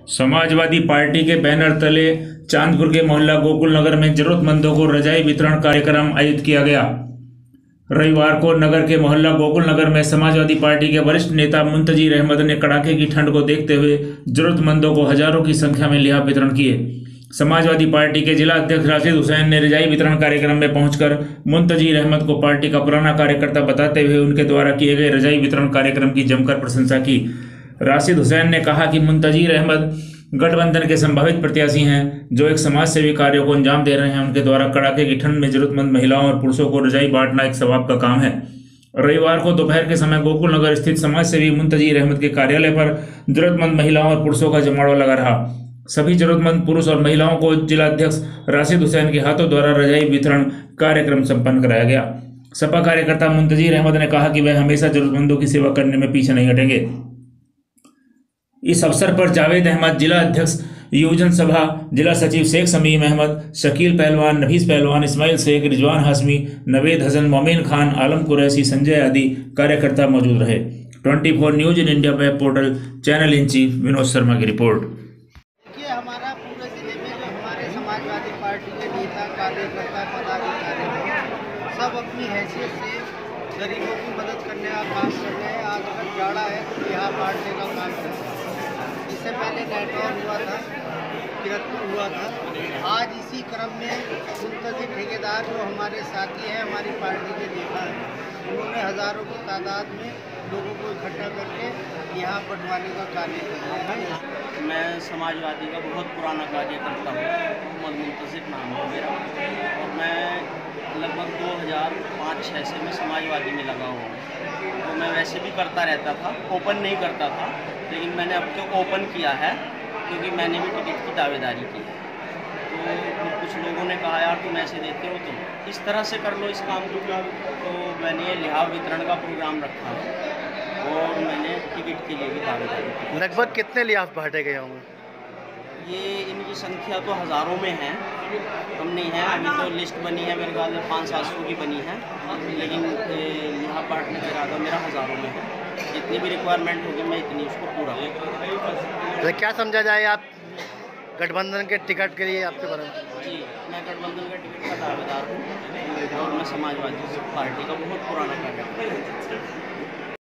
Samajwadi party के banner तले चांदपुर के मोहल्ला गोकुल नगर में जरूरतमंदों को रजाई वितरण कार्यक्रम आयोजित किया गया। रविवार को नगर के मोहल्ला गोकुल नगर में समाजवादी पार्टी के वरिष्ठ नेता मुंतजीर अहमद ने कड़ाके की ठंड को देखते हुए जरूरतमंदों को हजारों की संख्या में लिहाफ वितरण किए। समाजवादी पार्टी के जिला अध्यक्ष राशिद हुसैन ने रजाई वितरण कार्यक्रम में पहुंचकर मुंतजीर अहमद को पार्टी का पुराना कार्यकर्ता बताते हुए उनके द्वारा किए गए रजाई वितरण कार्यक्रम की जमकर प्रशंसा की। राशिद हुसैन ने कहा कि मुंतजीर अहमद गठबंधन के संभावित प्रत्याशी हैं, जो एक समाज सेवी कार्यों को अंजाम दे रहे हैं। उनके द्वारा कड़ाके की ठंड में जरूरतमंद महिलाओं और पुरुषों को रजाई बांटना एक सवाब का काम है। रविवार को दोपहर के समय गोकुल नगर स्थित समाज सेवी मुंतजीर अहमद के कार्यालय पर जरूरतमंद महिलाओं और पुरुषों का जमावड़ा लगा रहा। सभी जरूरतमंद पुरुष और महिलाओं को जिला अध्यक्ष राशिद हुसैन के हाथों द्वारा रजाई वितरण कार्यक्रम संपन्न कराया गया। सपा कार्यकर्ता मुंतजीर अहमद ने कहा कि वह हमेशा जरूरतमंदों की सेवा करने में पीछे नहीं हटेंगे। इस अवसर पर जावेद अहमद, जिला अध्यक्ष युवजन सभा, जिला सचिव शेख समीम अहमद, शकील पहलवान, नफीस पहलवान, इस्माइल शेख, रिजवान हाशमी, नवेद हसन, मोमिन खान, आलम कुरैशी, संजय आदि कार्यकर्ता मौजूद रहे। 24 news in India web portal channel in chief Vinod Sharma की रिपोर्ट। देखिए, हमारा पूरे जिले में जो हमारे समाजवादी पार्टी के नेता, कार्यकर्ता, पदाधिकारी सब अपनी हैसियत से गरीबों की मदद करने का काम कर रहे हैं। आज अगर जाड़ा है तो यहाँ बांटने का काम कर रहे हैं। इससे पहले नेटवर्क हुआ था, किरतपुर हुआ था। आज इसी क्रम में मुंतजिर ठेकेदार जो हमारे साथी हैं, हमारी पार्टी के नेता हैं, उन्होंने हज़ारों की तादाद में लोगों को इकट्ठा करके यहाँ बंटवाने का कार्य कर रहे हैं। मैं समाजवादी का बहुत पुराना कार्यकर्ता हूँ, मोहम्मद मुंतजिर नाम है मेरा, और मैं लगभग 2005-06 से मैं समाजवादी में लगा हुआ हूँ। तो मैं वैसे भी करता रहता था, ओपन नहीं करता था, लेकिन मैंने अब तो ओपन किया है क्योंकि मैंने भी टिकट की दावेदारी की है। तो कुछ लोगों ने कहा यार तुम ऐसे देते हो तो इस तरह से कर लो इस काम को। तो मैंने लिहाफ वितरण का प्रोग्राम रखा है और मैंने टिकट के लिए भी दावेदारी की। लगभग कितने लिहाफ बांटे गए होंगे? ये इनकी संख्या तो हज़ारों में है, कम नहीं है। अभी तो लिस्ट बनी है मेरे ख्याल में 500-700 की बनी है, लेकिन लिहाफ बांटने का इरादा मेरा हज़ारों में है। जितनी भी रिक्वायरमेंट होगी मैं इतनी उसको पूरा करूँगा। तो क्या समझा जाए, आप गठबंधन के टिकट के लिए आपके बारे में? जी, मैं गठबंधन का टिकट का दावेदार हूँ और मैं समाजवादी पार्टी का बहुत पुराना कार्यकर्ता हूँ।